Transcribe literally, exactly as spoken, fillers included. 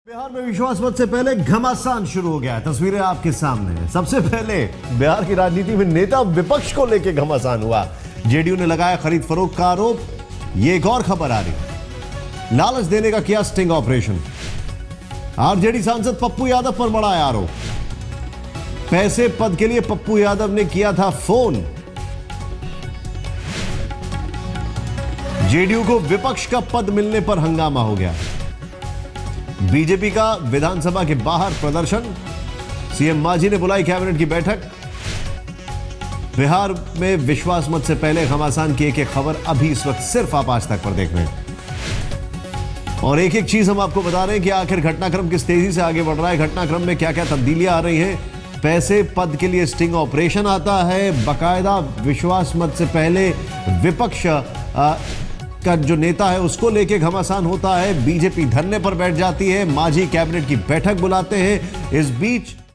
बिहार में विश्वास मत से पहले घमासान शुरू हो गया है। तस्वीरें आपके सामने हैं। सबसे पहले बिहार की राजनीति में नेता विपक्ष को लेकर घमासान हुआ। जेडीयू ने लगाया खरीद फरोख्त का आरोप। ये एक और खबर आ रही। लालच देने का किया स्टिंग ऑपरेशन। आरजेडी सांसद पप्पू यादव पर बड़ा आरोप। पैसे पद के लिए पप्पू यादव ने किया था फोन। जेडीयू को विपक्ष का पद मिलने पर हंगामा हो गया। बीजेपी का विधानसभा के बाहर प्रदर्शन। सीएम मांझी ने बुलाई कैबिनेट की बैठक। बिहार में विश्वास मत से पहले घमासान की एक एक खबर अभी इस वक्त सिर्फ आप आज तक पर देख रहे हैं। और एक एक चीज हम आपको बता रहे हैं कि आखिर घटनाक्रम किस तेजी से आगे बढ़ रहा है, घटनाक्रम में क्या क्या तब्दीलियां आ रही हैं। पैसे पद के लिए स्टिंग ऑपरेशन आता है। बाकायदा विश्वास मत से पहले विपक्ष आ, का जो नेता है उसको लेके घमासान होता है। बीजेपी धरने पर बैठ जाती है। मांझी कैबिनेट की बैठक बुलाते हैं। इस बीच